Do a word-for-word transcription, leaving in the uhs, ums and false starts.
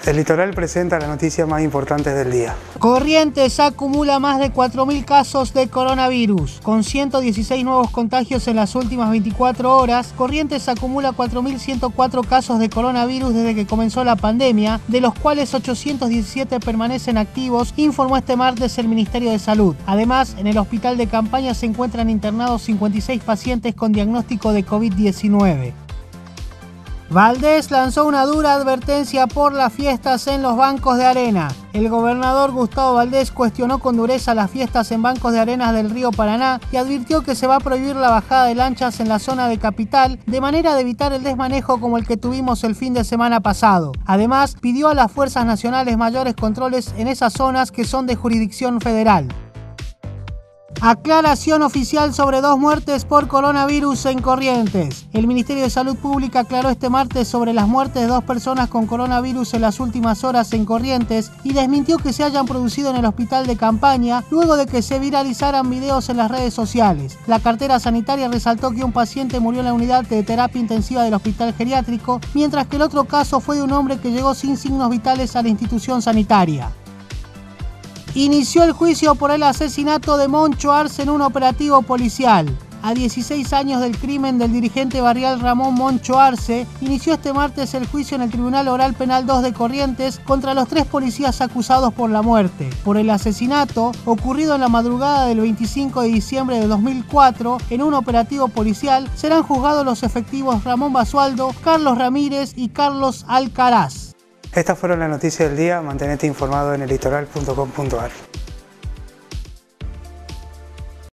El Litoral presenta las noticias más importantes del día. Corrientes acumula más de cuatro mil casos de coronavirus. Con ciento dieciséis nuevos contagios en las últimas veinticuatro horas, Corrientes acumula cuatro mil ciento cuatro casos de coronavirus desde que comenzó la pandemia, de los cuales ochocientos diecisiete permanecen activos, informó este martes el Ministerio de Salud. Además, en el hospital de campaña se encuentran internados cincuenta y seis pacientes con diagnóstico de COVID diecinueve. Valdés lanzó una dura advertencia por las fiestas en los bancos de arena. El gobernador Gustavo Valdés cuestionó con dureza las fiestas en bancos de arenas del río Paraná y advirtió que se va a prohibir la bajada de lanchas en la zona de Capital de manera de evitar el desmanejo como el que tuvimos el fin de semana pasado. Además, pidió a las fuerzas nacionales mayores controles en esas zonas que son de jurisdicción federal. Aclaración oficial sobre dos muertes por coronavirus en Corrientes. El Ministerio de Salud Pública aclaró este martes sobre las muertes de dos personas con coronavirus en las últimas horas en Corrientes y desmintió que se hayan producido en el hospital de campaña luego de que se viralizaran videos en las redes sociales. La cartera sanitaria resaltó que un paciente murió en la unidad de terapia intensiva del hospital geriátrico, mientras que el otro caso fue de un hombre que llegó sin signos vitales a la institución sanitaria. Inició el juicio por el asesinato de Moncho Arce en un operativo policial. A dieciséis años del crimen del dirigente barrial Ramón Moncho Arce, inició este martes el juicio en el Tribunal Oral Penal dos de Corrientes contra los tres policías acusados por la muerte. Por el asesinato, ocurrido en la madrugada del veinticinco de diciembre de dos mil cuatro, en un operativo policial, serán juzgados los efectivos Ramón Basualdo, Carlos Ramírez y Carlos Alcaraz. Estas fueron las noticias del día. Mantenete informado en el litoral punto com punto ar.